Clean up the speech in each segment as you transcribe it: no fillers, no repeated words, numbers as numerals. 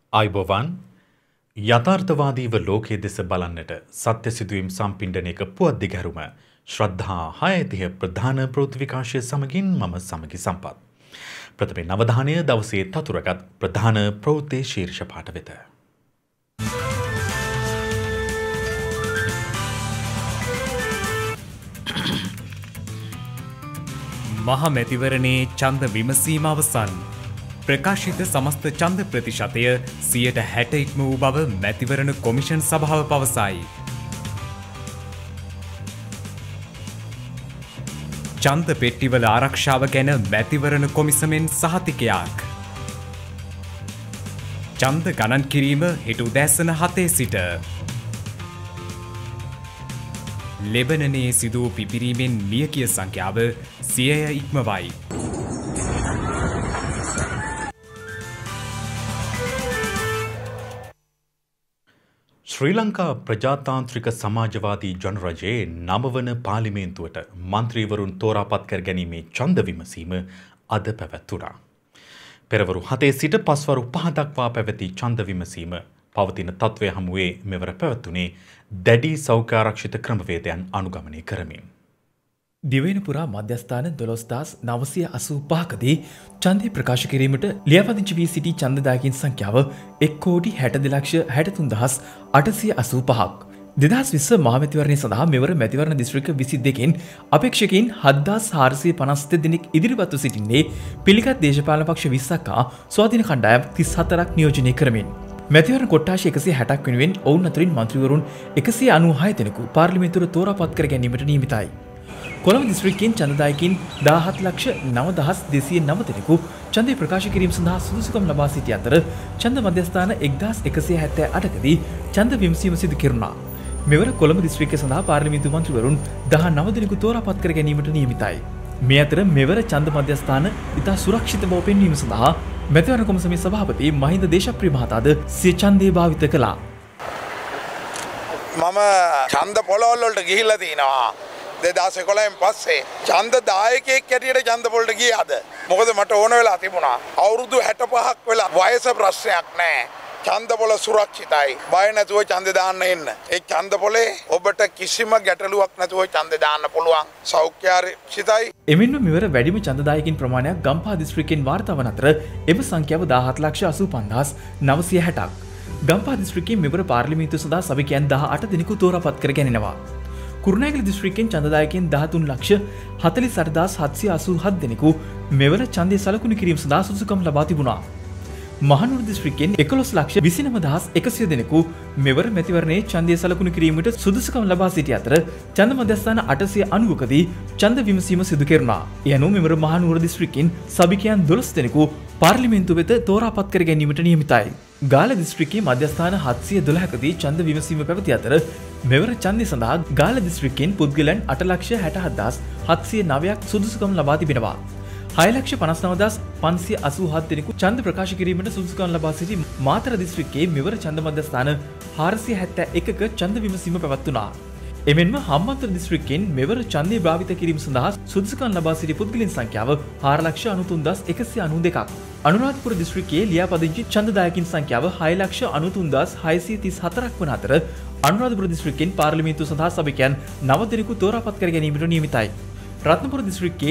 අයිබෝවන් යථාර්ථවාදීව ලෝකයේ දෙස බලන්නට සත්‍ය සිදුවීම් සම්පිණ්ඩනයක පුවත් දිගහැරුම ශ්‍රද්ධා 6:30 ප්‍රධාන ප්‍රවෘත්ති විකාශය සමගින් මම සමගි සම්පත්. ප්‍රථම නවධානය දවසේ තතුරගත් ප්‍රධාන ප්‍රවෘත්ති ශීර්ෂ පාඨ වෙත. මහ මැතිවරණයේ ඡන්ද විමසීම අවසන්. ප්‍රකාශිත සමස්ත ඡන්ද ප්‍රතිශතය 60% ඉක්ම වූ බව මැතිවරණ කොමිෂන් සභාව පවසයි. ඡන්ද පෙට්ටිවල ආරක්ෂාව ගැන මැතිවරණ කොමිසමෙන් සහතිකයක්. ඡන්ද ගණන් කිරීම හෙට උදෑසන 7 සිට. ලෙබනනයේ සිදු වූ පිපිරීමෙන් මියගිය සංඛ්‍යාව 100 ඉක්මවයි. ශ්‍රී ලංකා ප්‍රජාතාන්ත්‍රික සමාජවාදී ජනරජයේ නවවන පාර්ලිමේන්තුවට මන්ත්‍රීවරුන් තෝරාපත් කර ගැනීමේ ඡන්ද විමසීම අද පැවැත්වුණා. පෙරවරු 7 සිට පස්වරු 5 දක්වා පැවති ඡන්ද විමසීම පවතින තත්ත්වය හමුවේ මෙවර පැවැත්වුණේ දැඩි සෞඛ්‍යාරක්ෂිත ක්‍රමවේදයන් අනුගමනය කරමින්. දිවයින පුරා මධ්‍යස්ථාන 12985කදී ඡන්දය ප්‍රකාශ කිරීමට ලියාපදිංචි වී සිටි ඡන්දදායකින් සංඛ්‍යාව 1,62,885ක්. 2020 මහමැතිවරණය සඳහා මෙවර මැතිවරණ දිස්ත්‍රික්ක 22කින් අපේක්ෂකයින් 7452 දෙනෙක් ඉදිරිපත්ව සිටින්නේ පිළිගත් දේශපාලන පක්ෂ 20ක් හා ස්වාධීන කණ්ඩායම් 34ක් නියෝජනය කරමින්. මැතිවරණ කොට්ටාශ 160ක් වෙනුවෙන් ඔවුන් අතරින් මන්ත්‍රීවරුන් 196 දෙනෙකු පාර්ලිමේන්තුවට තෝරාපත් කර ගැනීමට නියමිතයි. කොළඹ දිස්ත්‍රික්කයෙන් ඡන්දදායකින් 17,92,9 දෙනෙකු ඡන්දය ප්‍රකාශ කිරීම සඳහා සුදුසුකම් ලබා සිටි අතර ඡන්ද මධ්‍යස්ථාන 1178කදී ඡන්ද විමසීම සිදු කෙරුණා. මෙවර කොළඹ දිස්ත්‍රික්කය සඳහා පාර්ලිමේන්තු මන්ත්‍රීවරුන් 19 දෙනෙකු තෝරාපත් කර ගැනීමට නියමිතයි. මේ අතර මෙවර ඡන්ද මධ්‍යස්ථාන ඉතා සුරක්ෂිත බව පෙන්වීම සඳහා මැතිවරණ කොමිසමේ සභාපති මහින්ද දේශප්‍රිය මහතාද සිය ඡන්දය භාවිත කළා. මම ඡන්ද පොළවල් වලට ගිහිල්ලා තිනවා. 2011න් පස්සේ ඡන්ද දායකයෙක් හැටියට ඡන්ද පොළට ගියාද? මොකද මට ඕන වෙලා තිබුණා. අවුරුදු 65ක් වෙලා වයස ප්‍රශ්නයක් නැහැ. ඡන්ද පොළ සුරක්ෂිතයි. බය නැතුව ඡන්ද දාන්න එන්න. ඒ ඡන්ද පොළේ ඔබට කිසිම ගැටලුවක් නැතුව ඡන්ද දාන්න පුළුවන්. සෞඛ්‍යාරක්ෂිතයි. එමෙන්ම මෙවර වැඩිම ඡන්දදායකින් ප්‍රමාණයක් ගම්පහ දිස්ත්‍රික්කයෙන් වාර්තා වන අතර එම සංඛ්‍යාව 17,85,960ක්. ගම්පහ දිස්ත්‍රික්කයෙන් මෙවර පාර්ලිමේන්තුව සඳහා සභිකයන් 18 දෙනෙකු තෝරාපත් කර ගැනෙනවා. කුරුණෑගල දිස්ත්‍රික්කයෙන් ඡන්දදායකයන් 13,48,787 දෙනෙකු මෙවර ඡන්දය සලකුණු කිරීම සඳහා සුදුසුකම් ලබා තිබුණා. මහනුවර දිස්ත්‍රික්කයෙන් 11,29,100 දෙනෙකු මෙවර මැතිවරණයේ ඡන්දය සලකුණු කිරීමට සුදුසුකම් ලබා සිටි අතර ඡන්ද මධ්‍යස්ථාන 890කදී ඡන්ද විමසීම සිදු කෙරුණා. ඒ අනුව මෙවර මහනුවර දිස්ත්‍රික්කයෙන් සභිකයන් 12 දෙනෙකු පාර්ලිමේන්තුව වෙත තෝරාපත් කර ගැනීමට නියමිතයි. ගාල්ල දිස්ත්‍රික්කයේ මධ්‍යස්ථාන 712කදී ඡන්ද විමසීම පැවති අතර මෙවර ඡන්දය සඳහා ගාල්ල දිස්ත්‍රික්කයෙන් පුද්ගලයන් 8,67,709ක් සුදුසුකම් ලබා තිබෙනවා. 6,59,587 දෙනෙකු ඡන්ද ප්‍රකාශ කිරීමට සුදුසුකම් ලබා සිටි මාතර දිස්ත්‍රික්කයේ මෙවර ඡන්ද මධ්‍යස්ථාන 471ක ඡන්ද විමසීම පැවැත්වුණා. එමෙන්ම හම්බන්තොට දිස්ත්‍රික්කයෙන් මෙවර ඡන්දය භාවිත කිරීම සඳහා සුදුසුකම් ලබා සිටි පුද්ගලයන් සංඛ්‍යාව 4,93,192ක්. අනුරාධපුර දිස්ත්‍රික්කයේ ලියාපදිංචි ඡන්දදායකින් සංඛ්‍යාව 6,93,634ක් වන අතර අනුරාධපුර දිස්ත්‍රික්කයෙන් පාර්ලිමේන්තුව සඳහා සභිකයන් 9 දෙනෙකු තෝරාපත් කර ගැනීමට නියමිතයි. රත්නපුර දිස්ත්‍රික්කයේ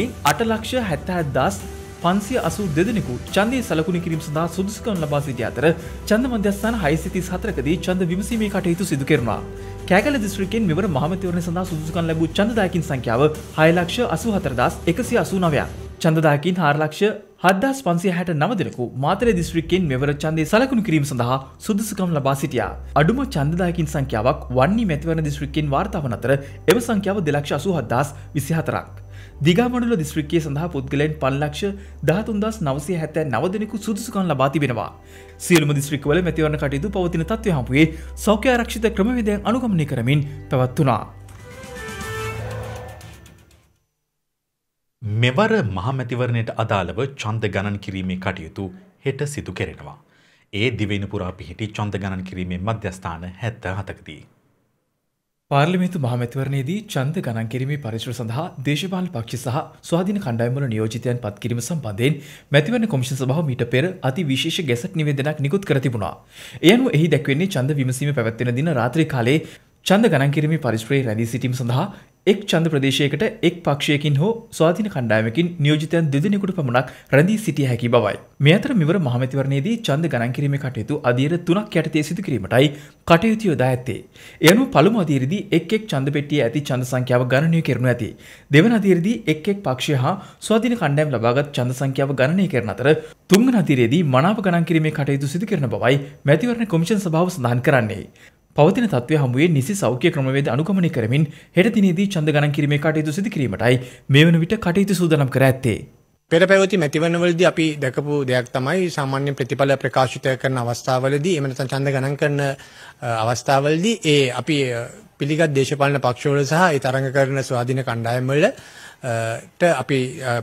8,70,582 දෙනෙකු ඡන්දය සලකුණු කිරීම සඳහා සුදුසුකම් ලබා සිටි අතර ඡන්ද මධ්‍යස්ථාන 634කදී ඡන්ද විමසීමේ කටයුතු සිදු කෙරුණා. කෑගල්ල දිස්ත්‍රික්කයෙන් මෙවර මහමැතිවරණය සඳහා සුදුසුකම් ලැබූ ඡන්දදායකින් සංඛ්‍යාව 6,84,189ක්. ඡන්දදායකින් 4,07,569 දෙනෙකු මාතර දිස්ත්‍රික්කයෙන් මෙවර ඡන්දය සලකුණු කිරීම සඳහා සුදුසුකම් ලබා සිටියා. අඩුම ඡන්දදායකින් සංඛ්‍යාවක් වන්නි මැතිවරණ දිස්ත්‍රික්කයෙන් වාර්තා වන අතර එම සංඛ්‍යාව 2,87,024ක්. දිගමඩුල්ල දිස්ත්‍රික්කයේ සඳහා පුද්ගලයන් 5,13,979 දෙනෙකු සුදුසුකම් ලබා තිබෙනවා. සියලුම දිස්ත්‍රික්කවල මැතිවරණ කටයුතු පවතින තත්ත්වය හමුවේ සෞඛ්‍යාරක්ෂිත ක්‍රමවේදයන් අනුගමනය කරමින් පැවැත්වුණා. මෙවර මහමැතිවරණයට අදාළව ඡන්ද ගණන් කිරීමේ කටයුතු හෙට සිදු කෙරෙනවා. ඒ දිවයින පුරා පිහිටි ඡන්ද ගණන් කිරීමේ මධ්‍යස්ථාන 77කදී. පාර්ලිමේන්තු මහමැතිවරණයේදී ඡන්ද ගණන් කිරීමේ පරිශ්‍රම සඳහා දේශපාලන පක්ෂ සහ ස්වාධීන කණ්ඩායම්වල නියෝජිතයන් පත් කිරීම සම්බන්ධයෙන් මැතිවරණ කොමිෂන් සභාව මීට පෙර අති විශේෂ ගැසට් නිවේදනයක් නිකුත් කර තිබුණා. ඒ අනුව එහි දැක්වෙන්නේ ඡන්ද විමසීම පැවැත්වෙන දින රාත්‍රී කාලයේ ඡන්ද ගණන් කිරීමේ පරිශ්‍රයේ රැඳී සිටීම සඳහා එක් ඡන්ද ප්‍රදේශයකට එක් පක්ෂයකින් හෝ ස්වාධීන කණ්ඩායමකින් නියෝජිතයන් දෙදෙනෙකුට පමණක් රැඳී සිටිය හැකි බවයි. මේ අතර මෙවර මහමැතිවරණයේදී ඡන්ද ගණන් කිරීමේ කටයුතු අදියර 3ක් යටතේ සිදු කිරීමටයි කටයුතු යොදා ඇත්තේ. ඒ අනුව පළමු අදියරේදී එක් ඡන්ද පෙට්ටියේ ඇති ඡන්ද සංඛ්‍යාව ගණනය කරනු ඇති. දෙවන අදියරේදී එක් පක්ෂය හා ස්වාධීන කණ්ඩායම් ලබාගත් ඡන්ද සංඛ්‍යාව ගණනය කරන අතර තුන්වන අදියරේදී මනාප ගණන් කිරීමේ කටයුතු සිදු කරන බවයි මැතිවරණ කොමිෂන් සභාව සඳහන් කරන්නේ. පවතින තත්ත්වය හමුවේ නිසි සෞඛ්‍ය ක්‍රමවේද අනුගමනය කරමින් හෙට දිනේදී ඡන්ද ගණන් කිරීමේ කටයුතු සිදු කිරීමටයි මේ වන විට කටයුතු සූදානම් කර ඇත්තේ. පෙර පැවති මැතිවරණවලදී අපි දැකපු දෙයක් තමයි සාමාන්‍ය ප්‍රතිඵල ප්‍රකාශිත කරන අවස්ථාවලදී එහෙම නැත්නම් ඡන්ද ගණන් කරන අවස්ථාවලදී ඒ අපි පිළිගත් දේශපාලන පක්ෂවල සහ ඒ තරඟ කරන ස්වාධීන කණ්ඩායම් වල අපි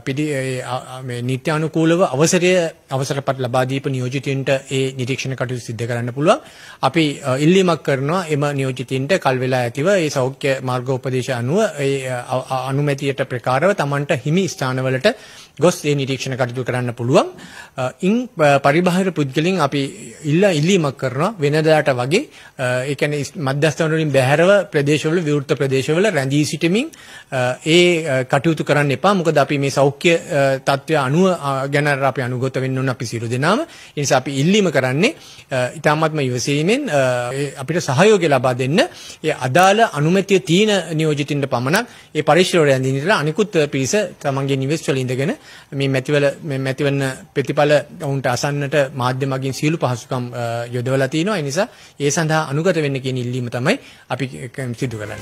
මේ නීත්‍යානුකූලව අවසරපත් ලබා දීපු නියෝජිතයින්ට ඒ නිරීක්ෂණ කටයුතු සිදු කරන්න පුළුවන්. අපි ඉල්ලීමක් කරනවා එම නියෝජිතයින්ට කල් වෙලා ඇතිව ඒ සෞඛ්‍ය මාර්ගෝපදේශ අනුව ඒ අනුමැතියට ප්‍රකාරව Tamanට හිමි ස්ථානවලට ගොස් ඒ නිරීක්ෂණ කටයුතු කරන්න පුළුවන්. ඉන් පරිබාහිර පුද්ගලයන් අපි ඉල්ලීමක් කරනවා වෙනදාට වගේ ඒ කියන්නේ මධ්‍යස්ථාන වලින් බැහැරව ප්‍රදේශවල විවෘත ප්‍රදේශවල රැඳී සිටමින් ඒ කටයුතු කරන්න එපා. මොකද අපි මේ සෞඛ්‍ය තත්ත්වය අනුව ගැන අපි අනුගත වෙන්න ඕන අපි සියලු දෙනාම. ඒ නිසා අපි ඉල්ලීම කරන්නේ ඊටාත්ම ඉවසීමෙන් අපිට සහයෝගය ලබා දෙන්න. ඒ අදාළ අනුමැතිය තියෙන නියෝජිතින්ට පමණක් ඒ පරිශ්‍රවල රැඳී අනිකුත් පිරිස තමන්ගේ නිවෙස් වල ඉඳගෙන මේ මැතිවරණ ප්‍රතිඵල වුන්ට අසන්නට මාධ්‍ය මගින් සියලු පහසුකම් යොදවලා තිනවා. ඒ නිසා ඒ සඳහා අනුගත වෙන්න කියන ඉල්ලීම තමයි අපි සිදු කරන්නේ.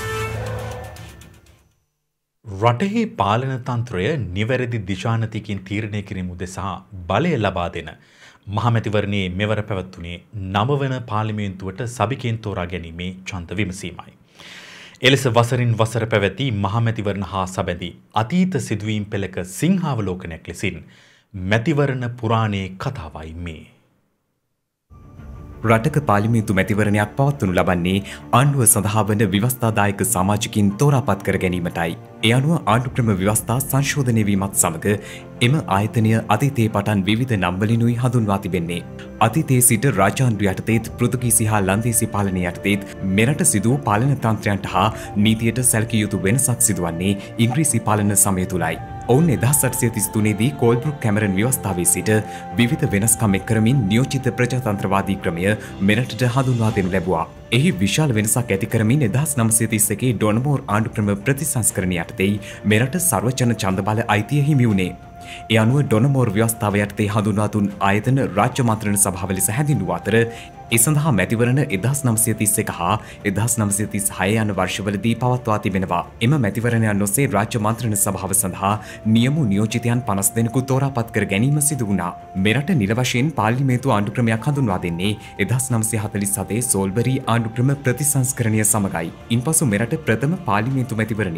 රටෙහි පාලන තන්ත්‍රය නිවැරදි දිශානතිකින් තීරණය කිරීම උදෙසා බලය ලබා දෙන මහමැතිවරණයේ මෙවර පැවැත්වුණේ 9 වන පාර්ලිමේන්තුවට සභිකයන් තෝරා ගැනීමේ ඡන්ද විමසීමයි. එලෙස වසරින් වසර පැවැති මහමැතිවරණ හා සබැඳි අතීත සිදුවීම් පෙළක සිංහාවලෝකනයක් ලෙසින් මැතිවරණ පුරාණයේ කතාවයි මේ. රටක පාර්ලිමේන්තු මැතිවරණයක් පවත්වනු ලබන්නේ ආණ්ඩුව සඳහා වන ව්‍යවස්ථාදායක සමාජිකින් තෝරාපත් කර ගැනීමටයි. ඒ අනුව ආණ්ඩුක්‍රම ව්‍යවස්ථා සංශෝධනය වීමත් සමග එම ආයතනය අතීතයේ පටන් විවිධ නම් වලිනුයි හඳුන්වා තිබෙන්නේ. අතීතයේ සිට රාජාණ්ඩු යටතේත් පෘතුගීසි හා ලන්දේසි පාලනය යටතේත් මෙරට සිදු වූ පාලන තන්ත්‍රයන්ට හා නීතියට සැලකිය යුතු වෙනසක් සිදුවන්නේ ඉංග්‍රීසි පාලන සමය තුලයි. ඔවුන් 1833 දී කෝල්බ්‍රුක් කැමරන් ව්‍යවස්ථාවේ සිට විවිධ වෙනස්කම් එක් කරමින් නියෝජිත ප්‍රජාතන්ත්‍රවාදී ක්‍රමය මෙරටට හඳුන්වා දෙනු ලැබුවා. එහි විශාල වෙනසක් ඇති කරමින් 1931 ඩොනමෝර් ආණ්ඩුක්‍රම ප්‍රතිසංස්කරණය යටතේ මෙරට සර්වජන ඡන්ද බල අයිතිය හිමි වුණේ. ඒ අනුව ඩොනමෝර් ව්‍යවස්ථාව යටතේ හඳුන්වා දුන් ආයතන රාජ්‍ය මන්ත්‍රණ සභාව ලෙස හැඳින්වූ අතර ඒ සඳහා මැතිවරණ 1931 හා 1936 යන වර්ෂවලදී පවත්වා තිබෙනවා. එම මැතිවරණයන් ඔස්සේ රාජ්‍ය මන්ත්‍රණ සභාව සඳහා නියම නියෝජිතයන් 50 දෙනෙකු තෝරාපත් කර ගැනීම සිදු වුණා. මෙරට නිල වශයෙන් පාර්ලිමේන්තු ආණ්ඩුක්‍රමයක් හඳුන්වා දෙන්නේ 1947 සෝල්බරි ආණ්ඩුක්‍රම ප්‍රතිසංස්කරණය සමගයි. ඉන්පසු මෙරට ප්‍රථම පාර්ලිමේන්තු මැතිවරණය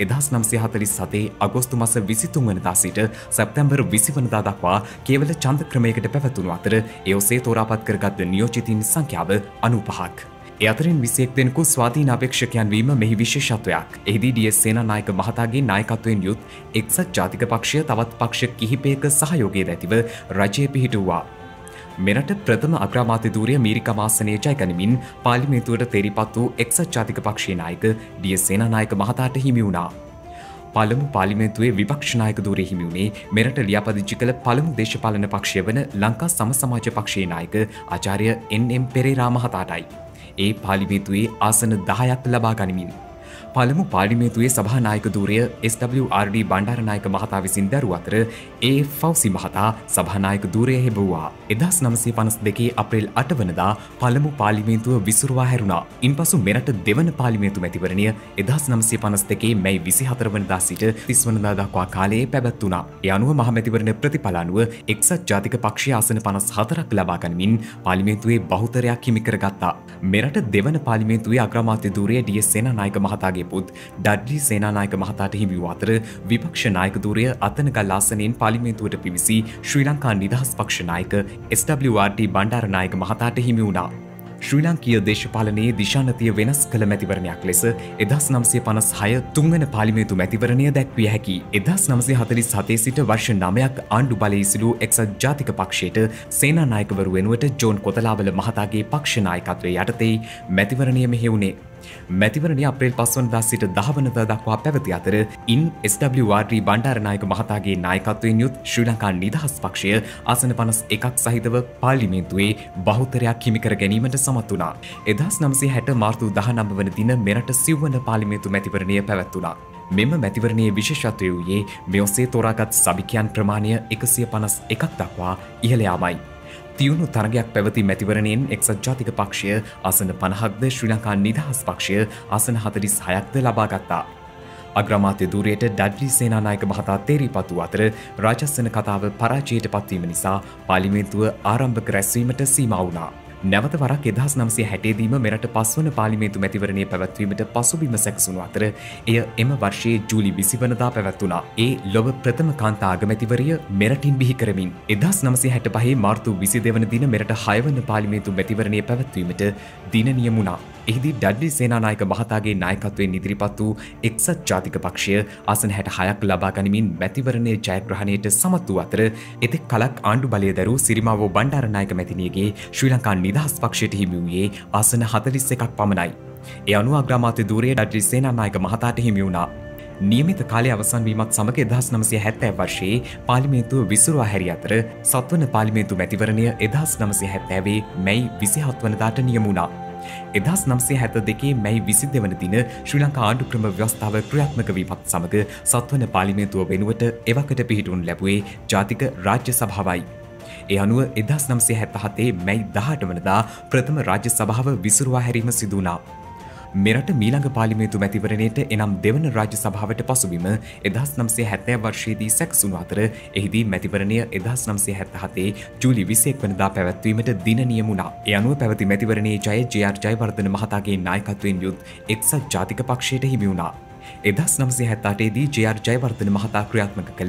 1947 අගෝස්තු මාස 23 වනදා සිට සැප්තැම්බර් 20 වනදා දක්වා කේවල ඡන්ද ක්‍රමයකට පැවැත්වුණු අතර ඒ ඔස්සේ තෝරාපත් කරගත් නියෝජිතින් සංඛ්‍යාව 95ක්. ඒ අතරින් 21 දෙනෙකු ස්වාධීන අපේක්ෂකයන් වීම මෙහි විශේෂත්වයක්. එහිදී ඩී.එස්. සේනානායක මහතාගේ නායකත්වයෙන් යුත් එක්සත් ජාතික පක්ෂය තවත් පක්ෂ කිහිපයක සහයෝගය ඇතිව රජය පිහිටුවා. මෙරට ප්‍රථම අග්‍රාමාත්‍ය ධූරය මීරිකම් ආසනයේ ජයගනිමින් පාර්ලිමේන්තුවට තේරිපත් වූ එක්සත් ජාතික පක්ෂයේ නායක ඩී.එස්. සේනානායක මහතාට හිමි වුණා. පළමු පාර්ලිමේන්තුවේ විපක්ෂ නායක ධූරය හිමි වුණේ මෙරට ලියාපදිංචි කළ පළමු දේශපාලන පක්ෂය වන ලංකා සම සමාජ පක්ෂයේ නායක ආචාර්ය එන්.එම්. පෙරේරා මහතාටයි. ඒ පාර්ලිමේන්තුවේ ආසන 10ක් ලබා ගනිමින් පළමු පාර්ලිමේන්තුවේ සභානායක ධූරය SWRD බණ්ඩාරනායක මහතා විසින් දරූ අතර ඒ.එෆ්. ෆෞසි මහතා සභානායක ධූරය හෙබුවා. 1952 අප්‍රේල් 8 වනදා පළමු පාර්ලිමේන්තුව විසුරුවා හැරුණා. ඉන්පසු මෙරට දෙවන පාර්ලිමේන්තු මැතිවරණය 1952 මැයි 24 වනදා සිට 30 වනදා දක්වා කාලයේ පැවැත්වුණා. ඒ අනුව මහ මැතිවරණ ප්‍රතිඵල අනුව එක්සත් ජාතික පක්ෂය ආසන 54ක් ලබා ගනිමින් පාර්ලිමේන්තුවේ බහුතරයක් හිමි කරගත්තා. මෙරට දෙවන පාර්ලිමේන්තුවේ අග්‍රාමාත්‍ය ධූරය ඩී.එස්. සේනානායක මහතාගේ පුත් ඩඩ්ලි සේනානායක මහතාට හිමි වූ අතර විපක්ෂ නායක ධූරය අතනගල් ආසනයෙන් පාර්ලිමේන්තුවට පිවිසි ශ්‍රී ලංකා නිදහස් පක්ෂ නායක SWRD බණ්ඩාරනායක මහතාට හිමි වුණා. ශ්‍රී ලාංකීය දේශපාලනයේ දිශානතිය වෙනස් කළ මැතිවරණයක් ලෙස 1956 තුන්වන පාර්ලිමේන්තු මැතිවරණය දැක්විය හැකි. 1947 සිට වර්ෂ 9ක් ආණ්ඩු බලයේ සිටු එක්සත් ජාතික පක්ෂයට සේනානායකවරු වෙනුවට ජෝන් කොතලාවල මහතාගේ පක්ෂ නායකත්වයේ යටතේ මැතිවරණය මෙහෙයුණේ. මැතිවරණය අප්‍රේල් 5 වනදා සිට 10 වනදා දක්වා පැවති අතර ඉන් SWRD බණ්ඩාරනායක මහතාගේ නායකත්වයෙන් යුත් ශ්‍රී ලංකා නිදහස් පක්ෂය ආසන 51ක් සහිතව පාර්ලිමේන්තුවේ බහුතරයක් හිමි කර ගැනීමට සමත් වුණා. 1960 මාර්තු 19 වන දින මෙරට සිව්වන පාර්ලිමේන්තු මැතිවරණය පැවැත්වුණා. මෙම මැතිවරණයේ විශේෂත්වය වූයේ මේ ඔස්සේ තෝරාගත් සභිකයන් ප්‍රමාණය 151ක් දක්වා ඉහළ යාමයි. තියුණු තරගයක් පැවති මැතිවරණයෙන් එක්සත් ජාතික පක්ෂය ආසන 50ක්ද ශ්‍රී ලංකා නිදහස් පක්ෂය ආසන 46ක්ද ලබා ගත්තා. අග්‍රාමාත්‍ය ධූරයට ඩඩ්ලි සේනානායක මහතා තේරීපත් වූ අතර රාජස්සන කතාව පරාජයට පත්වීම නිසා පාර්ලිමේන්තුව ආරම්භක රැස්වීමට සීමා වුණා. නැවත වරක් 1960 දීම මෙරට පස්වන පාර්ලිමේන්තු මැතිවරණය පැවැත්වීමට පසුබිම සැකසුණු අතර එය එම වර්ෂයේ ජූලි 20 වනදා පැවැත්වුණා. ඒ ලොව ප්‍රථම කාන්තා අගමැතිවරිය මෙරටින් බිහි කරමින් 1965 මාර්තු 22 වන දින මෙරට 6 වන පාර්ලිමේන්තු මැතිවරණය පැවැත්වීමට දින නියම වුණා. එහිදී ඩඩ්ලි සේනානායක මහතාගේ නායකත්වයෙන් ඉදිරිපත් වූ එක්සත් ජාතික පක්ෂය ආසන 66ක් ලබා ගනිමින් මැතිවරණයේ ජයග්‍රහණයට සමත් වූ අතර එතෙක් කලක් ආණ්ඩු බලය දරූ සිරිමාවෝ බණ්ඩාරනායක මැතිණියගේ ශ්‍රී ලංකා නිදහස් පක්ෂයට හිමි වූයේ ආසන 41ක් පමණයි. ඒ අනුව අග්‍රාමාත්‍ය ධූරයේ ඩඩ්ලි සේනානායක මහතාට හිමි වුණා. නියමිත කාලය අවසන් වීමත් සමග 1970 වර්ෂයේ පාර්ලිමේන්තුව විසිරුවා හැරි අතර සත්වන පාර්ලිමේන්තු මැතිවරණය 1970 මැයි 27 වනදාට නියම වුණා. 1972 මැයි 22 වන දින ශ්‍රී ලංකා ආණ්ඩු ක්‍රම ව්‍යවස්ථාව ක්‍රියාත්මක වීමත් සමග සත්වන පාර්ලිමේන්තුව වෙනුවට එවකට පිහිටුන් ලැබුවේ ජාතික රාජ්‍ය සභාවයි. ඒ අනුව 1977 මැයි 18 වනදා ප්‍රථම රාජ්‍ය සභාව විසිරුවා හැරීම සිදු වුණා. මෙරට මීළඟ පාර්ලිමේන්තු මැතිවරණයට එනම් දෙවන රාජ්‍ය සභාවට පසුබිම 1970 වර්ෂයේදී සැකසුණු අතර එහිදී මැතිවරණය 1977 ජූලි 21 වනදා පැවැත්වීමට දින නියම වුණා. ඒ අනුව පැවති මැතිවරණයේ ජය ජේ.ආර්. ජයවර්ධන මහතාගේ නායකත්වයෙන් යුත් එක්සත් ජාතික පක්ෂයට හිමි වුණා. 1978 දී ජේ.ආර්. ජයවර්ධන මහතා ක්‍රියාත්මක කළ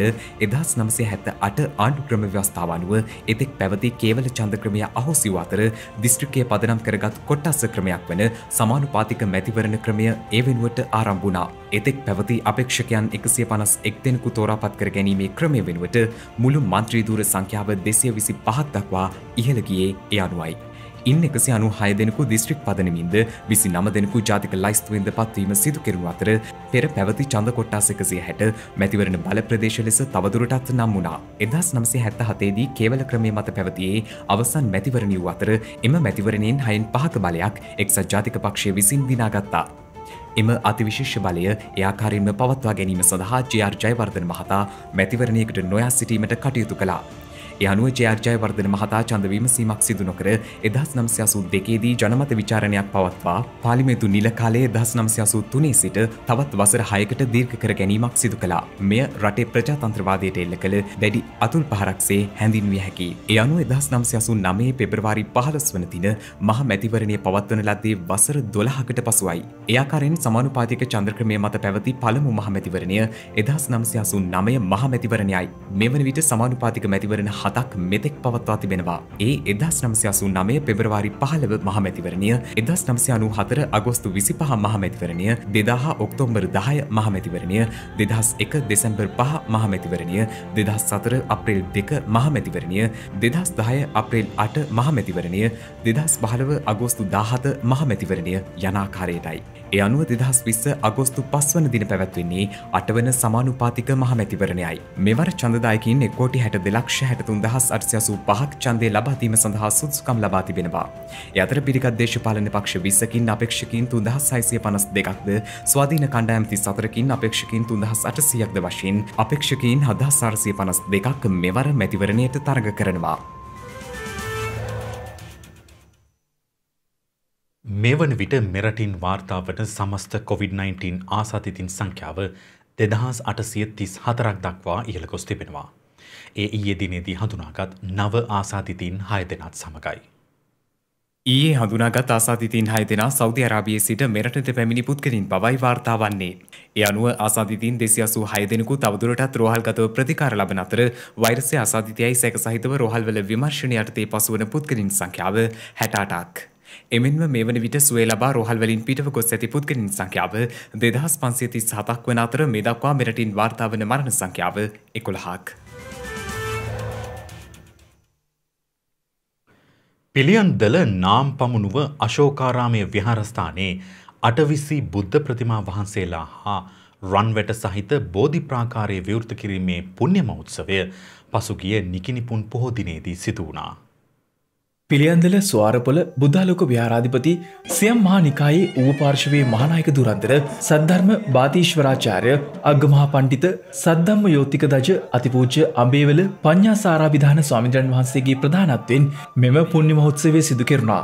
1978 ආණ්ඩු ක්‍රම ව්‍යවස්ථාව අනුව එතෙක් පැවති කේවල ඡන්ද ක්‍රමය අහෝසි වූ අතර දිස්ත්‍රික්කයේ පදනම් කරගත් කොට්ටාස ක්‍රමයක් වන සමානුපාතික මැතිවරණ ක්‍රමය ඒ වෙනුවට ආරම්භ වුණා. එතෙක් පැවති අපේක්ෂකයන් 151 දෙනෙකු තෝරාපත් කර ගැනීමේ ක්‍රමය වෙනුවට මුළු මන්ත්‍රී ධූර සංඛ්‍යාව 225ක් දක්වා ඉහළ ගියේ ඒ අනුවයි. ඉන් 196 දෙනෙකු දිස්ත්‍රික් පදනමින්ද 29 දෙනෙකු ජාතික ලයිස්තුවෙන්ද පත්වීම සිදු කෙරුණු අතර පෙර පැවති ඡන්ද කොට්ටාස 160 මැතිවරණ බල ප්‍රදේශ ලෙස තවදුරටත් නම් වුණා. 1977 දී කේවල ක්‍රමයේ මත පැවතියේ අවසන් මැතිවරණය වූ අතර එම මැතිවරණයෙන් 6න් 5ක බලයක් එක්සත් ජාතික පක්ෂය විසින් දිනාගත්තා. එම අතිවිශේෂ බලය ඒ ආකාරයෙන්ම පවත්වා ගැනීම සඳහා ජේ.ආර්. ජයවර්ධන මහතා මැතිවරණයකට නොයා සිටීමට කටයුතු කළා. ඒ අනුව ජේ.ආර්. ජයවර්ධන මහතා ඡන්ද විමසීමක් සිදු නොකර 1982 දී ජනමත විචාරණයක් පවත්වා පාර්ලිමේන්තු නිල කාලය 1983 සිට තවත් වසර 6කට දීර්ඝ කර ගැනීමක් සිදු කළා. මෙය රටේ ප්‍රජාතන්ත්‍රවාදයට එල්ල කළ දැඩි අතුල් පහරක්සේ හැඳින්විය හැකියි. ඒ අනුව 1989 පෙබරවාරි 15 වන දින මහ මැතිවරණය පවත්වන ලද්දේ වසර 12කට පසුවයි. ඒ ආකාරයෙන් සමානුපාතික ඡන්ද ක්‍රමයේ මත පැවති පළමු මහ මැතිවරණය 1989 මහ මැතිවරණයයි. මෙවන විට සමානුපාතික මැතිවරණ 7ක් මෙතෙක් පවත්වා තිබෙනවා. ඒ 1989 පෙබරවාරි 15 මහ මැතිවරණය, 1994 අගෝස්තු 25 මහ මැතිවරණය, 2000 ඔක්තෝබර් 10 මහ මැතිවරණය, 2001 දෙසැම්බර් 5 මහ මැතිවරණය, 2004 අප්‍රේල් 2 මහ මැතිවරණය, 2010 අප්‍රේල් 8 මහ මැතිවරණය, 2015 අගෝස්තු 17 මහ මැතිවරණය යන ආකාරයටයි. ඒ අනුව 2020 අගෝස්තු 5 වන දින පැවැත්වෙන්නේ 8 වන සමානුපාතික මහ මැතිවරණයයි. මෙවර ඡන්දදායකයින් 1,62,885ක් ඡන්දය ලබා දීම සඳහා සුදුසුකම් ලබා තිබෙනවා. ඒ අතර පිළිගත් දේශපාලන පක්ෂ 20කින් අපේක්ෂකයින් 3,652ක්ද, ස්වාධීන කණ්ඩායම් 34කින් අපේක්ෂකයින් 3,800ක්ද වශයෙන් අපේක්ෂකයින් 7,452ක් මෙවර මැතිවරණයට තරඟ කරනවා. මෙවන විට මෙරටින් වාර්තා වන සමස්ත COVID-19 ආසාදිතින් සංඛ්‍යාව 2,834ක් දක්වා ඉහළ ගොස් තිබෙනවා. ඒ ඊයේ දිනේදී හඳුනාගත් නව ආසාදිතයින් 6 දෙනාත් සමගයි. ඊයේ හඳුනාගත් ආසාදිතයින් 6 දෙනා සෞදි අරාබියේ සිට මෙරටට පැමිණි පුද්ගලයින් බවයි වාර්තා වන්නේ. ඒ අනුව ආසාදිතයින් 286 දෙනෙකු තවදුරටත් රෝහල්ගතව ප්‍රතිකාර ලබන අතර වෛරසය ආසාදිතයයි සැක සහිතව රෝහල්වල විමර්ශන යටතේ පසුවන පුද්ගලයින් සංඛ්‍යාව 68ක්. එමෙන්ම මේ වන විට සුවය ලබා රෝහල් වලින් පිටව ගොස් ඇති පුද්ගලයන් සංඛ්‍යාව 2537ක් වන අතර මේ දක්වා මෙරටින් වාර්තා වන මරණ සංඛ්‍යාව 11ක්. පිළියන්දල නාම් පමුණුව අශෝකාරාමය විහාරස්ථානයේ අටවිසි බුද්ධ ප්‍රතිමා වහන්සේලා හා රන්වැට සහිත බෝධි ප්‍රාකාරය විවෘත කිරීමේ පුණ්‍ය මහෝත්සවය පසුගිය නිකිනිපුන් පොහෝ දිනේදී සිදු වුණා. පිළියන්දල ස්වාරපොළ බුද්ධාලෝක විහාරාධිපති සියම් මහා නිකායේ ඌව පාර්ශවයේ මහානායක දුරන්තර සද්ධර්ම බාතීශ්වරාචාර්ය අග්ගමහා පණ්ඩිත සද්ධම්ම යෝතික දජ අතිපූජ්‍ය අඹේවල පඤ්ඤාසාරාභිධාන ස්වාමීන් වහන්සේගේ ප්‍රධානත්වයෙන් මෙම පුණ්‍ය මහෝත්සවය සිදු කෙරුණා.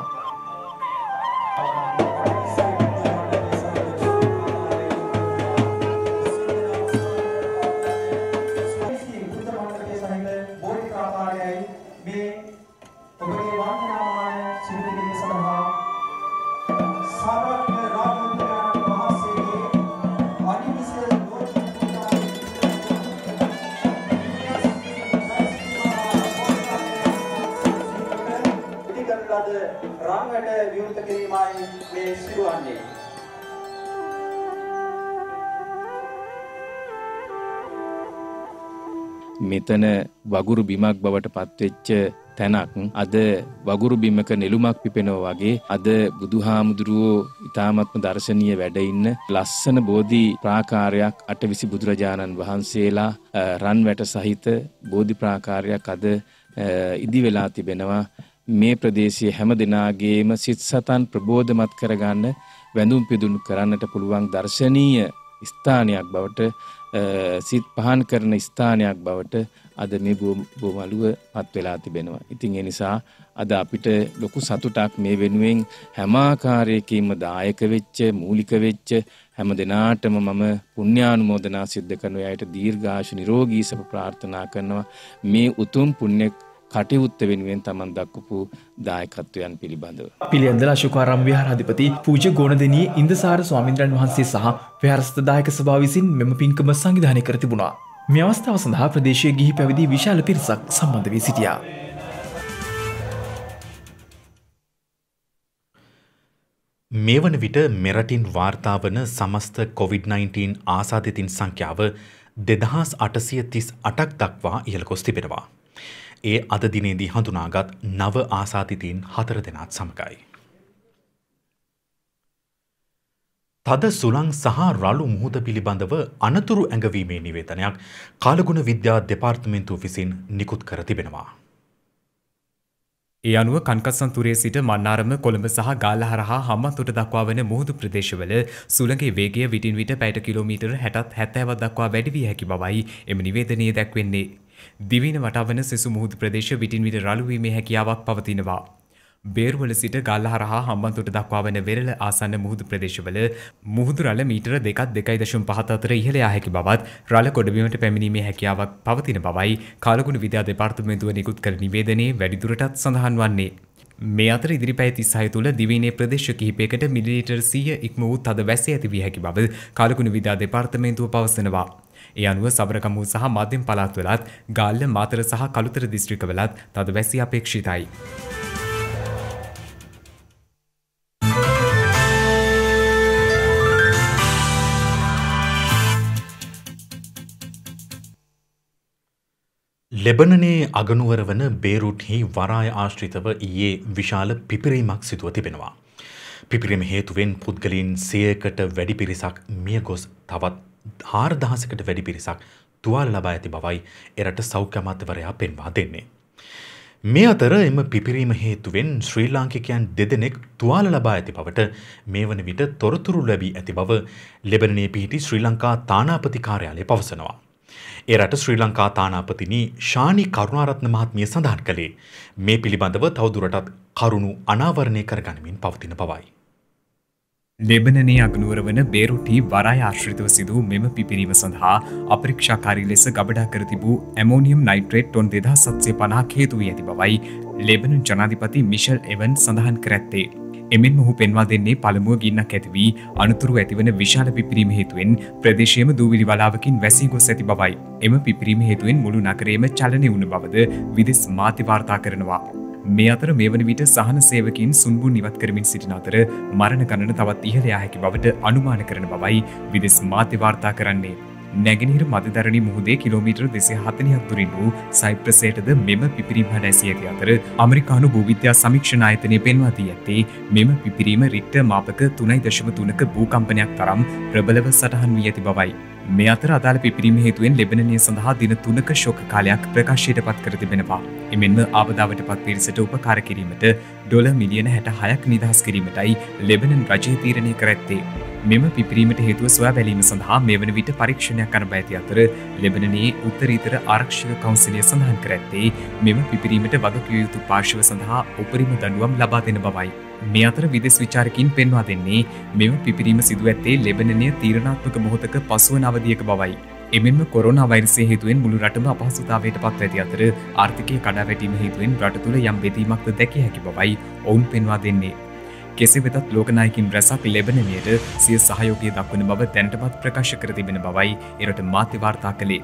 මෙතන වගුරු බිමක් බවට පත්වෙච්ච තැනක් අද වගුරු බිමක නෙළුමක් පිපෙනවා වගේ අද බුදුහාමුදුරුවෝ ඊ타මත්ම දර්ශනීය වැඩ ඉන්න ලස්සන බෝධි ප්‍රාකාරයක් අටවිසි බුදුරජාණන් වහන්සේලා රන් වැට සහිත බෝධි ප්‍රාකාරයක් අද ඉදි වෙලා තිබෙනවා. මේ ප්‍රදේශයේ හැම දිනාගේම සිත් සතන් ප්‍රබෝධමත් කරගන්න වැඳුම් පිදුම් කරන්නට පුළුවන් දර්ශනීය ස්ථානයක් බවට සිත් පහන් කරන ස්ථානයක් බවට අද මේ බොමළුව පත් වෙලා තිබෙනවා. ඉතින් ඒ නිසා අද අපිට ලොකු සතුටක් මේ වෙනුවෙන් හැම ආකාරයකින්ම දායක වෙච්ච මූලික වෙච්ච හැම දිනාටම මම පුණ්‍යානුමෝදනා සිද්ධ කරන අයට දීර්ඝායුෂ නිරෝගී සුව ප්‍රාර්ථනා කරනවා. මේ උතුම් පුණ්‍ය කටයුත්ත වෙනුවෙන් තමන් දක්වපු දායකත්වයන් පිළිබඳව. පිළියන්දල අශෝකාරාම විහාරාධිපති පූජ්‍ය ගෝණදෙනියේ ඉන්දසාර ස්වාමීන් වහන්සේ සහ විහාරස්ථ දායක සභාව විසින් මෙම පින්කම සංවිධානය කර තිබුණා. මේ අවස්ථාව සඳහා ප්‍රදේශයේ ගිහි පැවිදි විශාල පිරිසක් සම්බන්ධ වී සිටියා. මේ වන විට මෙරටින් වාර්තා වන සමස්ත COVID-19 ආසාදිතින් සංඛ්‍යාව 2838ක් දක්වා ඉහළ ගොස් තිබෙනවා. ඒ අද දිනේදී හඳුනාගත් නව ආසාදිතයින් 4 දෙනාත් සමගයි. තද සුළං සහ රළු මුහුද පිළිබඳව අනතුරු ඇඟවීමේ නිවේදනයක් කාලගුණ විද්‍යා දෙපාර්තමේන්තුව විසින් නිකුත් කර තිබෙනවා. ඒ අනුව කන්කස්සන්තුරේ සිට මන්නාරම කොළඹ සහ ගාල්ලහරහා හම්බන්තොට දක්වා වන මුහුදු ප්‍රදේශවල සුළඟේ වේගය විටින් විට පැයට කිලෝමීටර් 60ත් 70ක් දක්වා වැඩි විය හැකි බවයි එම නිවේදනයේ දැක්වෙන්නේ. දිවයින වටාවන සෙසු මුහුදු ප්‍රදේශ විටින් විට රළු වීමේ හැකියාවක් පවතිනවා. බේරුවල සිට ගල්හරහා හම්බන්තොට දක්වා වන වෙරළ ආසන්න මුහුදු ප්‍රදේශවල මුහුදු රළ මීටර 2.5 අතර ඉහළ යා හැකි බවත් රළ ගොඩබිමට පැමිණීමේ හැකියාවක් පවතින බවයි කාලගුණ විද්‍යා දෙපාර්තමේන්තුව නිකුත් කළ නිවේදනයේ වැඩිදුරටත් සඳහන් වන්නේ. මේ අතර ඉදිරි පැය 36 තුළ දිවයිනේ ප්‍රදේශ කිහිපයකට මිලිලීටර් 100 ඉක්ම වූ තද වැස්ස ඇති විය හැකි බව කාලගුණ විද්‍යා දෙපාර්තමේන්තුව පවසනවා. ඒ අනුව සබරකමුව සහ මධ්‍යම පළාත්වලත් ගාල්ල මාතර සහ කළුතර දිස්ත්‍රික්කවලත් තද වැසි අපේක්ෂිතයි. ලෙබනනයේ අගනුවර වන බේරුට්හි වරාය ආශ්‍රිතව ඊයේ විශාල පිපිරීමක් සිදුව තිබෙනවා. පිපිරීම හේතුවෙන් පුද්ගලයන් 100කට වැඩි පිරිසක් මිය ගොස් තවත් 4000කට වැඩි පිරිසක් තුවාල ලබා ඇති බවයි එරට සෞඛ්‍ය අමාත්‍යවරයා පෙන්වා දෙන්නේ. මේ අතර එම පිපිරීම හේතුවෙන් ශ්‍රී ලාංකිකයන් 2 දෙනෙක් තුවාල ලබා ඇති බවට මේ වන විට තොරතුරු ලැබී ඇති බව ලෙබනනයේ පිහිටි ශ්‍රී ලංකා තානාපති කාර්යාලය පවසනවා. ඒ රට ශ්‍රී ලංකා තානාපතිනි ශානි කරුණාරත්න මහත්මිය සඳහන් කළේ මේ පිළිබඳව තවදුරටත් කරුණු අනාවරණය කරගනිමින් පවතින බවයි. ලෙබනනයේ අගනුවර වන බේරුටි වරාය ආශ්‍රිතව සිදු මෙම පිපිරීම සඳහා අපරීක්ෂාකාරී ලෙස ගබඩා කර තිබූ ඇමෝනියම් නයිට්‍රේට් ටොන් 2750ක් හේතු වී ඇති බවයි ලෙබනන් ජනාධිපති මිෂෙල් එවන් සඳහන් කර ඇත්තේ. එමෙන්ම ඔහු පෙන්වා දෙන්නේ පළමුව ගින්නක් ඇති වී අනතුරු ඇතිවන විශාල පිපිරීම හේතුවෙන් ප්‍රදේශයේම දූවිලි වලාවකින් වැසී ගොස් ඇති බවයි. එම පිපිරීම හේතුවෙන් මුළු නගරයේම චලනය වුණ බවද විදෙස් මාධ්‍ය වාර්තා කරනවා. මේ අතර මේ වන විට සහන සේවකයින් සුන්බුන් ඉවත් කරමින් සිටින අතර මරණ ගණන තවත් ඉහළ යා හැකි බවට අනුමාන කරන බවයි විදේශ මාධ්‍ය වාර්තා කරන්නේ. නැගෙනහිර මධිධරණී මුහුදේ කිලෝමීටර් 240ක් දුරින් වූ සයිප්‍රසයටද මෙම පිපිරීම හඬ ඇසී ඇති අතර ඇමරිකානු භූවිද්‍යා සමීක්ෂණ ආයතනය පෙන්වා දී ඇත්තේ මෙම පිපිරීම රික්ටර් මාපක 3.3ක භූකම්පනයක් තරම් ප්‍රබලව සටහන් වී ඇති බවයි. මේ අතර අදාළ පිපිරීම හේතුවෙන් ලෙබනනය සඳහා දින 3ක ශෝක කාලයක් ප්‍රකාශයට පත් කර තිබෙනවා. එමෙන්ම ආබදාවට පත් පිරිසට උපකාර කිරීමට ඩොලර් මිලියන 66ක් නිදහස් කිරීමටයි ලෙබනන් රජය තීරණය කර ඇත්තේ. මෙම පිපිරීමට හේතුව සොයා බැලීම සඳහා මෙවන විට පරීක්ෂණයක් කරන ඇති අතර ලෙබනනයේ උත්තරීතර ආරක්ෂක කවුන්සිලය සඳහන් කර ඇත්තේ මෙම පිපිරීමට වගකිව යුතු පාර්ශව සඳහා උපරිම දඬුවම් ලබා දෙන බවයි. මේ අතර විදේශ විචාරකින් පෙන්වා දෙන්නේ මෙම පිපිරීම සිදු ඇත්තේ ලෙබනනය තීරණාත්මක මොහොතක පසුවන අවධියක බවයි. එමෙන්ම කොරෝනා වෛරසය හේතුවෙන් මුළු රටම අපහසුතාවයට පත් ඇති අතර ආර්ථිකය කඩාවැටීම හේතුවෙන් රට තුළ යම් බෙදීමක්ද දැකිය හැකි බවයි ඔවුන් පෙන්වා දෙන්නේ. කෙසේ වෙතත් ලෝකනායකින් රැසක් ලෙබනනයට සිය සහයෝගය දක්වන බව දැනටමත් ප්‍රකාශ කර තිබෙන බවයි එරට මාධ්‍ය වාර්තා කළේ.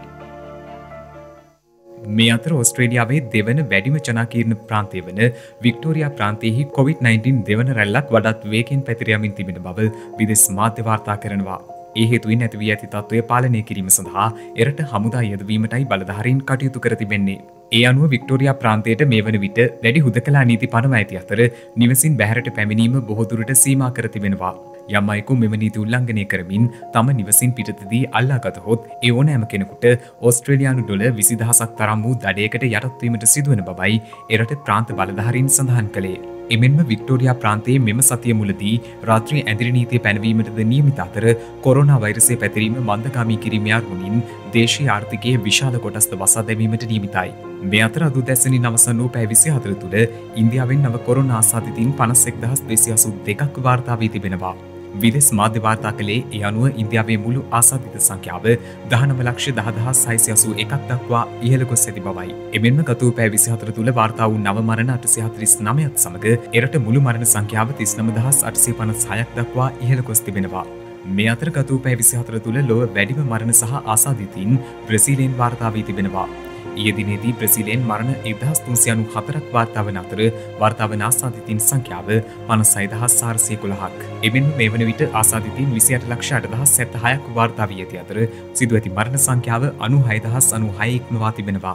මේ අතර ඕස්ට්‍රේලියාවේ දෙවන වැඩිම ජනාකීර්ණ ප්‍රාන්තය වන වික්ටෝරියා ප්‍රාන්තයෙහි COVID-19 දෙවන රැල්ලක් වඩාත් වේගෙන් පැතිර යමින් තිබෙන බව විදේශ මාධ්‍ය වාර්තා කරනවා. ඒ හේතුවෙන් ඇති වී ඇති තත්ත්වය පාලනය කිරීම සඳහා එරට හමුදා යෙදවීමටයි බලධාරීන් කටයුතු කර තිබෙන්නේ. ඒ අනුව වික්ටෝරියා ප්‍රාන්තයට මේ වන විට වැඩි හුදකලා නීති පනවා ඇති අතර නිවසින් බැහැරට පැමිණීම බොහෝ දුරට සීමා කර තිබෙනවා. යම් අයෙකු මෙම නීති උල්ලංඝනය කරමින් තම නිවසින් පිටතදී අල්ලාගතහොත් ඒ ඕනෑම කෙනෙකුට ඕස්ට්‍රේලියානු ඩොලර් 20000ක් තරම් වූ දඩයකට යටත් වීමට සිදුවන බවයි එරට ප්‍රාන්ත බලධාරීන් සඳහන් කළේ. එමෙන්ම වික්ටෝරියා ප්‍රාන්තයේ මෙම සතිය මුලදී රාත්‍රී ඇඳිරි නීතිය පැනවීමටද නියමිත අතර කොරෝනා වෛරසය පැතිරීම මන්දගාමී කිරීම යාරුමින් දේශීය ආර්ථිකයේ විශාල කොටස්ද වසා දැමීමට නියමිතයි. මේ අතර අද උදැසනින් අවසන් වූ පැය 24 තුළ ඉන්දියාවෙන් නව කොරෝනා ආසාදිතයින් 51282ක් වාර්තා වී තිබෙනවා. විදේශ මාධ්‍ය වාර්තා කළේ ඒ අනුව ඉන්දියාවේ මුළු ආසාදිත සංඛ්‍යාව 19,61,81ක් දක්වා ඉහළ ගොස් ඇති බවයි. එමෙන්ම ගත වූ පැය 24 තුළ වාර්තා වූ නව මරණ 849ක් සමග එරට මුළු මරණ සංඛ්‍යාව 39,856ක් දක්වා ඉහළ ගොස් තිබෙනවා. මේ අතර ගත වූ පැය 24 තුළ ලොව වැඩිම මරණ සහ ආසාදිතයින් බ්‍රසීලයෙන් වාර්තා වී තිබෙනවා. ඊයේ දිනේදී බ්‍රසීලයෙන් මරණ 1394ක් වාර්තා වන අතර වාර්තා වන ආසාදිතයින් සංඛ්‍යාව 56411ක්. එමෙන්ම මේ වන විට ආසාදිතයින් 28,08,076ක් වාර්තා වී ඇති අතර සිදු ඇති මරණ සංඛ්‍යාව 96,096 ඉක්මවා තිබෙනවා.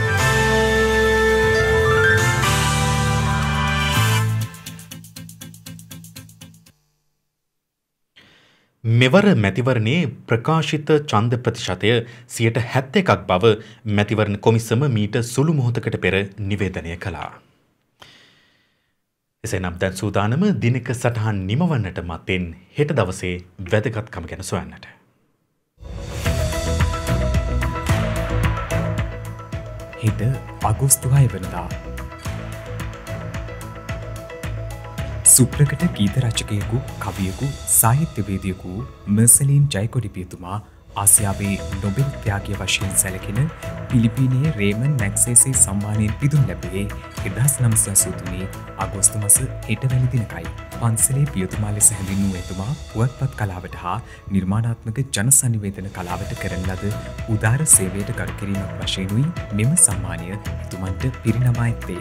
මෙවර මැතිවරණයේ ප්‍රකාශිත ඡන්ද ප්‍රතිශතය 71ක් බව මැතිවරණ කොමිසම මීට සුළු මොහොතකට පෙර නිවේදනය කළා. එසේනම් දැන් සූදානම දිනක සටහන් නිමවන්නට මත්තෙන් හෙට දවසේ වැදගත්කම ගැන සොයන්නට. හෙට අගෝස්තු 6 වෙනිදා සුප්‍රකට ගීත රචකයෙකු, කවියෙකු, සාහිත්‍යවේදියෙකු මර්සලින් ජයකොඩිපියතුමා ආසියාවේ නොබෙල් ත්‍යාගය වශයෙන් සැලකෙන පිලිපීනයේ රේමන් මැග්සේසේ සම්මානයෙන් පිදුම් ලැබුවේ 1983 අගෝස්තු මාස 8 වැනි දිනකයි. පන්සලේ පියතුමා ලෙස හැඳින්වූ එතුමා පුවත්පත් කලාවට හා නිර්මාණාත්මක ජනසන්නිවේදන කලාවට කරන ලද උදාර සේවයට ගරු කිරීමක් වශයෙන්ුයි මෙම සම්මානය එතුමන්ට පිරිනමා ඇත්තේ.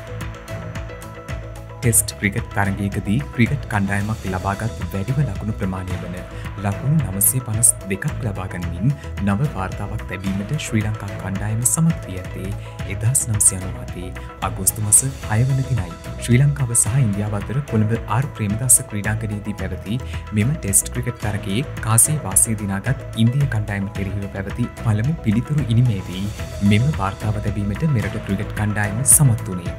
ටෙස්ට් ක්‍රිකට් තරගයකදී ක්‍රිකට් කණ්ඩායමක් ලබාගත් වැඩිම ලකුණු ප්‍රමාණය වන ලකුණු 952ක් ලබා ගනිමින් නව වාර්තාවක් ලැබීමට ශ්‍රී ලංකා කණ්ඩායම සමත් වී ඇත්තේ 1997 අගෝස්තු මාස 6 වන දිනයි. ශ්‍රී ලංකාව සහ ඉන්දියාව අතර කොළඹ ආර් ප්‍රේමදාස ක්‍රීඩාංගණයේදී පැවති මෙම ටෙස්ට් ක්‍රිකට් තරගයේ කාසිය වාසිය දිනාගත් ඉන්දිය කණ්ඩායම කෙරෙහිව පැවති පළමු පිළිතුරු ඉනිමේදී මෙම වාර්තාව ලැබීමට මෙරට ක්‍රිකට් කණ්ඩායම සමත් වුණේ.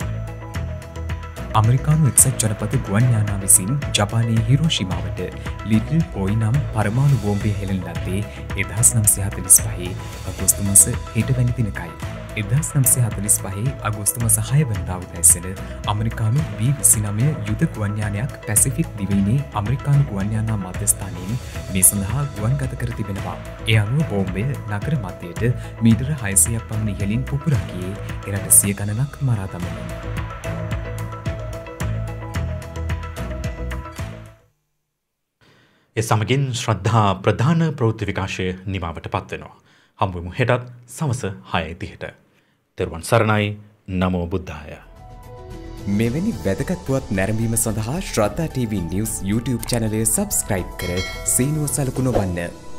අමරිකානු එක්සත් ජනපද ගුවන් යානා විසින් ජපානයේ හිරෝෂිමාවට ලිටල් බොයි නම් පරමාණු බෝම්බය හෙළන ලද්දේ 1945 අගෝස්තු මාස 8 වැනි දිනකයි. 1945 අගෝස්තු මාස 6 වෙනිදා උදෑසන අමරිකානු B-29 යුද ගුවන් යානයක් පැසිෆික් දිවයිනේ අමරිකානු ගුවන් යානා මධ්‍යස්ථානයෙන් මේ සඳහා ගුවන්ගත කර තිබෙනවා. ඒ අනුව බෝම්බය නගර මැදයට මීටර 600ක් පමණ ඉහළින් පුපුරා ගියේ එරට 100 ගණනක් මරා දමමින්. ඒ සමගින් ශ්‍රද්ධා ප්‍රධාන ප්‍රවෘත්ති විකාශය නිමාවට පත්වෙනවා. හම්බුවමු හෙටත් සවස 6:30ට. තෙරුවන් සරණයි. නමෝ බුද්ධාය. මෙවැනි වැදගත් පුවත් නැරඹීම සඳහා ශ්‍රද්ධා TV News YouTube channel එක subscribe කර සීනුව සලකුණු වන්න.